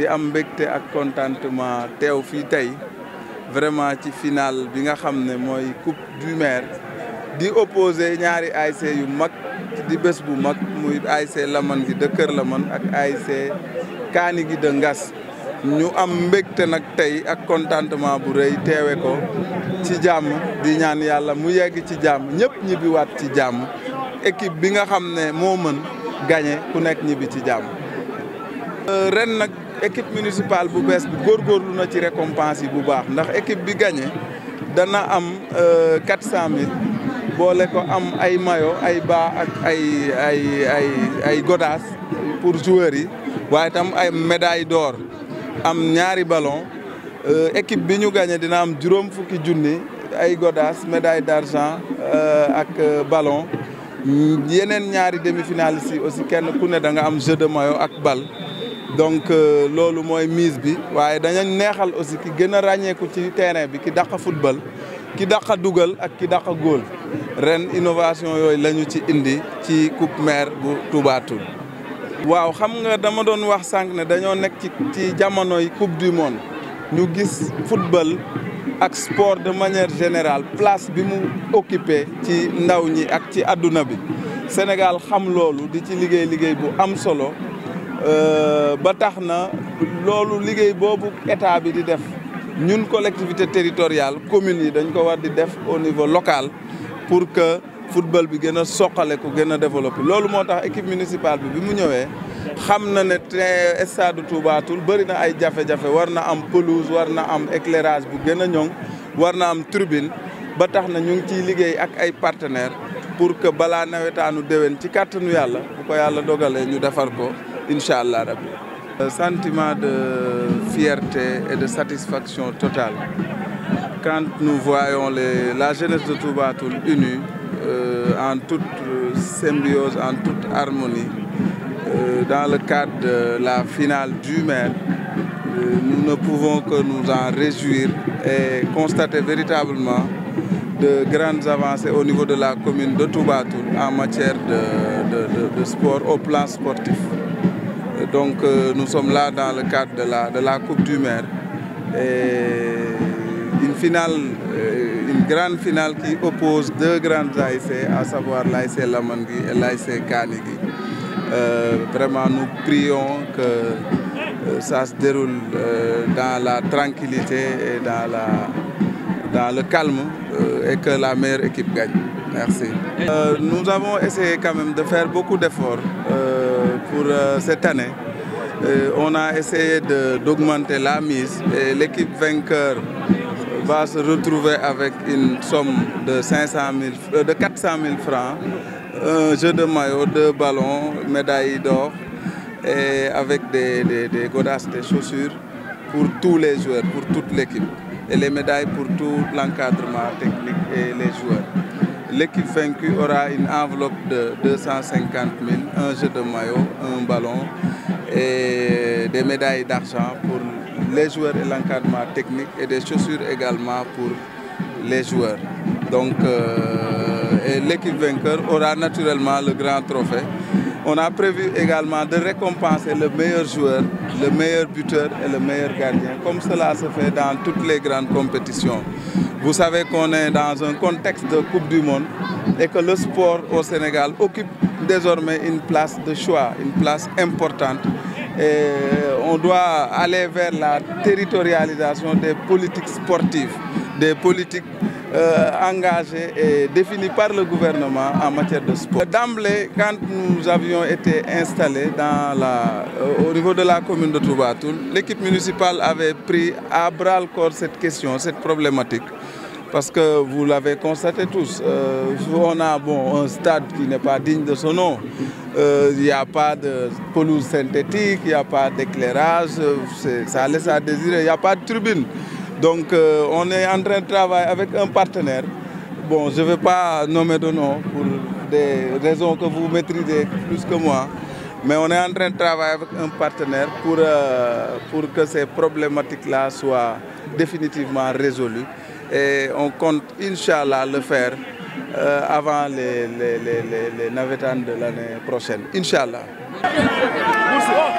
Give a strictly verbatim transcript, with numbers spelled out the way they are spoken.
di am mbégte ak contentement teew fii tey vraiment ci final bi nga xam ne mooy coupe du maire di opposé ñaari A S C yu mag di bés bu mag muy A S C Lamane gi de Kër Lamane ak A S C Kaani gi de Ngas ñu am mbégte nag tey ak contentement bu rëy teewe ko ci jàmm di ñaan yàlla mu yegg ci jàmm ñëpp ñibbiwaat ci jàmm équipe bi nga xam ne moo mën gagné ku nekk ñibbi ci jàmm. ren nag équipe municipale bu bees bi góorgóorlu na ci récompense yi bu baax ndax équipe bi gagné dana am quatre cent mille boole ko am ay maillot ay bas ak ay ay ay ay godaas pour joueurs yi waaye tam ay médaille d'or am ñaari ballon équipe bi ñu gagné dina am juróom fukki junni ay godaas médaille d'argent ak ballon yeneen ñaari demi-finalistes yi aussi kenn ku ne da nga am jeu de maillot ak bal donc loolu mooy mise bi waaye dañu neexal aussi ki gën a ràññeeku ci terrain bi ki dàq football ki dàq dugal ak ki dàq góol ren innovation yooyu la ñu ci indi ci coupe maire bu Touba Toul. waaw xam nga dama doon wax sànq ne dañoo nekk ci ci jamonoy coupe du monde ñu gis football ak sport de manière générale place bi mu occupé ci ndaw ñi ak ci àdduna bi Sénégal xam loolu di ci liggéey liggéey bu am solo ba tax na loolu liggéey boobu état bi di def ñun collectivité territoriale communes yi dañ ko war di def au niveau local pour que football bi gën a soqale ko gën a développé loolu moo tax équipe municipale bi bi mu ñëwee xam na ne te stade Touba Toul bëri na ay jafe-jafe war na am pelouse war na am éclairage bu gën a ñoŋ war na am tribune ba tax na ñu ngi ciy liggéey ak ay partenaires pour que balaa nawetaanu déwén ci kàttanu yàlla bu ko yàlla dogalee ñu defar ko incha allah rabbi. Sentiment de fierté et de satisfaction totale quand nous voyons les, la jeunesse de Touba Toul unie euh, en toute symbiose, en toute harmonie euh, dans le cadre de la finale du maire. Euh, nous ne pouvons que nous en réjouir et constater véritablement de grandes avancées au niveau de la commune de Touba Toul en matière de, de, de, de sport au plan sportif. Donc euh, nous sommes là dans le cadre de la, de la Coupe du Maire. Et une finale, euh, une grande finale qui oppose deux grandes A S C, à savoir l'A S C Lamane gi et l'A S C Kaani gi. Euh, vraiment nous prions que euh, ça se déroule euh, dans la tranquillité et dans, la, dans le calme euh, et que la meilleure équipe gagne. Merci. Euh, nous avons essayé quand même de faire beaucoup d'efforts euh, pour euh, cette année. Euh, on a essayé d'augmenter la mise et l'équipe vainqueur va se retrouver avec une somme de cinq cent mille, euh, de quatre cent mille francs, un jeu de maillot, deux ballons, médaille d'or et avec des, des, des godasses, des chaussures pour tous les joueurs, pour toute l'équipe. Et les médailles pour tout l'encadrement technique et les joueurs. L'équipe vaincue aura une enveloppe de deux cent cinquante mille, un jeu de maillot, un ballon et des médailles d'argent pour les joueurs et l'encadrement technique et des chaussures également pour les joueurs. Donc euh, l'équipe vainqueur aura naturellement le grand trophée. On a prévu également de récompenser le meilleur joueur, le meilleur buteur et le meilleur gardien, comme cela se fait dans toutes les grandes compétitions. Vous savez qu'on est dans un contexte de Coupe du Monde et que le sport au Sénégal occupe désormais une place de choix, une place importante. Et on doit aller vers la territorialisation des politiques sportives, des politiques euh, engagées et définies par le gouvernement en matière de sport. D'emblée, quand nous avions été installés dans la, euh, au niveau de la commune de Touba Toul, l'équipe municipale avait pris à bras le corps cette question, cette problématique. Parce que vous l'avez constaté tous, euh, on a bon, un stade qui n'est pas digne de son nom. Euh, il n'y a pas de pelouse synthétique, il n'y a pas d'éclairage, ça laisse à désirer, il n'y a pas de tribune. Donc euh, on est en train de travailler avec un partenaire. Bon, je ne vais pas nommer de nom pour des raisons que vous maîtrisez plus que moi. Mais on est en train de travailler avec un partenaire pour, euh, pour que ces problématiques-là soient définitivement résolues. Et on compte, Inch'Allah, le faire euh, avant les, les, les, les, les navetanes de l'année prochaine. Inch'Allah.